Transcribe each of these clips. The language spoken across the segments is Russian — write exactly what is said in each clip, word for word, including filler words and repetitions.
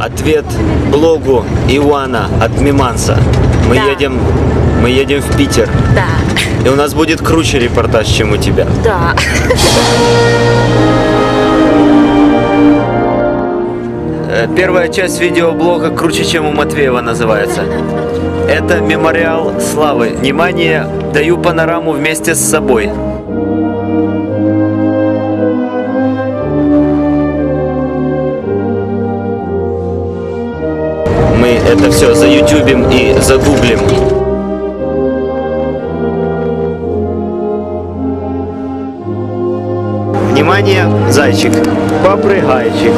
ответ блогу Ивана от Миманса. Мы Да. едем, мы едем в Питер. Да. И у нас будет круче репортаж, чем у тебя. Да. Э, Первая часть видеоблога «Круче, чем у Матвеева» называется. Это мемориал славы. Внимание, даю панораму вместе с собой. Мы это все заютюбим и загуглим. Внимание, зайчик, попрыгайчик.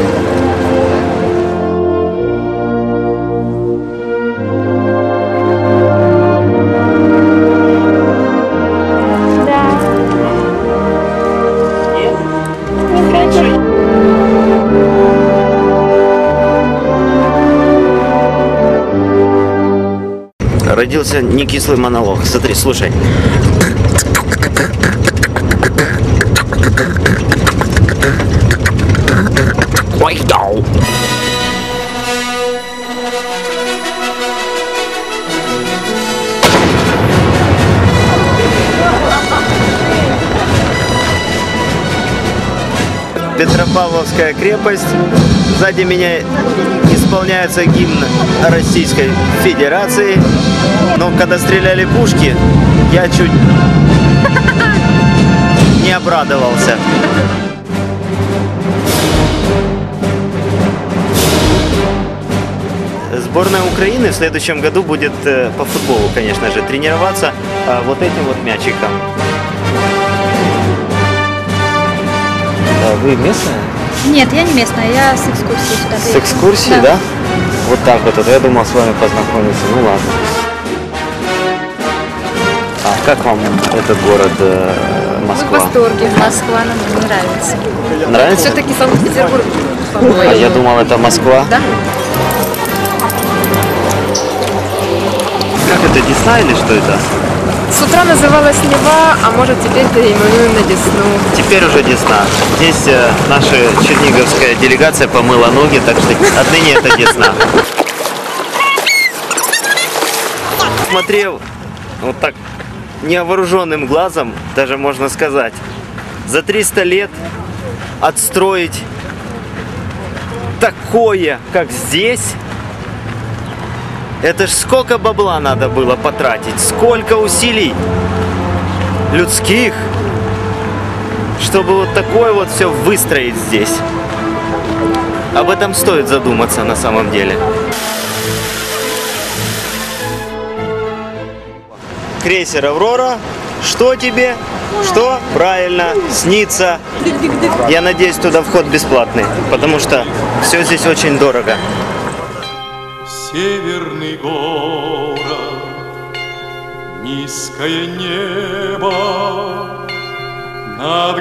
Родился некислый монолог. Смотри, слушай. Ой, да. Петропавловская крепость. Сзади меня исполняется гимн Российской Федерации. Но когда стреляли пушки, я чуть не обрадовался. Сборная Украины в следующем году будет э, по футболу, конечно же, тренироваться э, вот этим вот мячиком. А вы местная? Нет, я не местная, я с экскурсии сюда С приехала. экскурсии, да? Да. Вот так вот, это я думал с вами познакомиться, ну ладно. А как вам этот город э, Мы в Москва? восторге. Москва нам не нравится. Нравится? Все-таки Санкт-Петербург. А я думал, это Москва. Да? Как это, Десна или что это? С утра называлась Нева, а может теперь переименуем на Десну. Теперь уже Десна. Здесь э, наша черниговская делегация помыла ноги, так что отныне это Десна. Смотрел вот так невооруженным глазом, даже можно сказать, за триста лет отстроить такое, как здесь. Это ж сколько бабла надо было потратить, сколько усилий людских, чтобы вот такое вот все выстроить здесь. Об этом стоит задуматься на самом деле. Крейсер «Аврора». Что тебе? Что? Правильно, снится. Я надеюсь, туда вход бесплатный, потому что все здесь очень дорого. Северный город, низкое небо над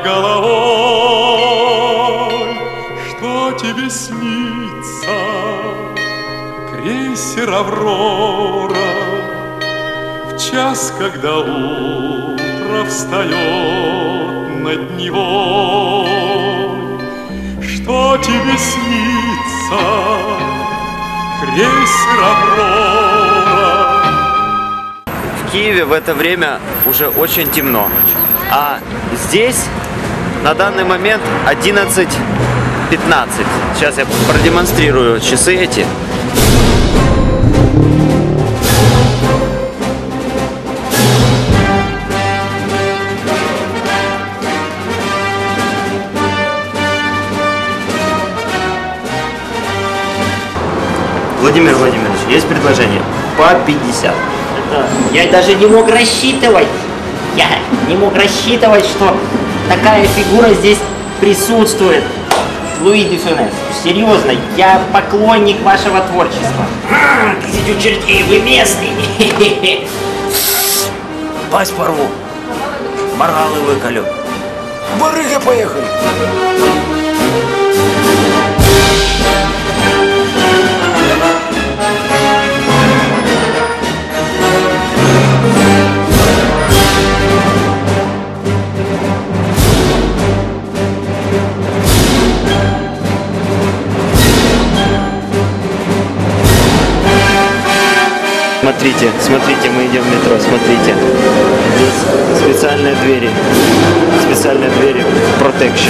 головой. Что тебе снится, крейсер «Аврора», в час, когда утро встает над Невой? Что тебе снится, крейсер «Аврора»? В Киеве в это время уже очень темно. А здесь на данный момент одиннадцать пятнадцать. Сейчас я продемонстрирую часы эти. Владимир Владимирович, есть предложение? По пятьдесят. Это я даже не мог рассчитывать, я не мог рассчитывать, что такая фигура здесь присутствует. Луи де Фюнес, серьезно, я поклонник вашего творчества. Тысячу чертей, вы местный. Пасть порву. Моргалы выколю. Барыга, поехали! Смотрите, смотрите, мы идем в метро, смотрите. Здесь специальные двери. Специальные двери. Protection.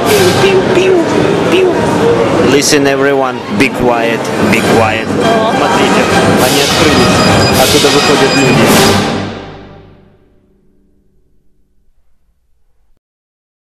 Listen everyone, be quiet, be quiet. Смотрите, они открылись. Оттуда выходят люди.